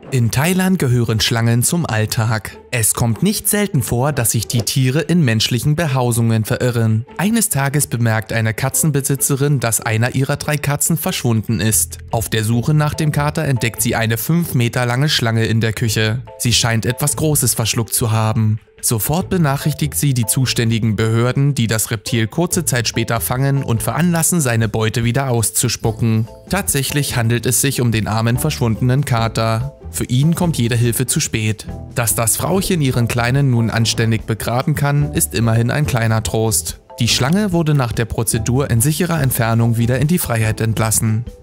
In Thailand gehören Schlangen zum Alltag. Es kommt nicht selten vor, dass sich die Tiere in menschlichen Behausungen verirren. Eines Tages bemerkt eine Katzenbesitzerin, dass einer ihrer 3 Katzen verschwunden ist. Auf der Suche nach dem Kater entdeckt sie eine 5 Meter lange Schlange in der Küche. Sie scheint etwas Großes verschluckt zu haben. Sofort benachrichtigt sie die zuständigen Behörden, die das Reptil kurze Zeit später fangen und veranlassen, seine Beute wieder auszuspucken. Tatsächlich handelt es sich um den armen verschwundenen Kater. Für ihn kommt jede Hilfe zu spät. Dass das Frauchen ihren Kleinen nun anständig begraben kann, ist immerhin ein kleiner Trost. Die Schlange wurde nach der Prozedur in sicherer Entfernung wieder in die Freiheit entlassen.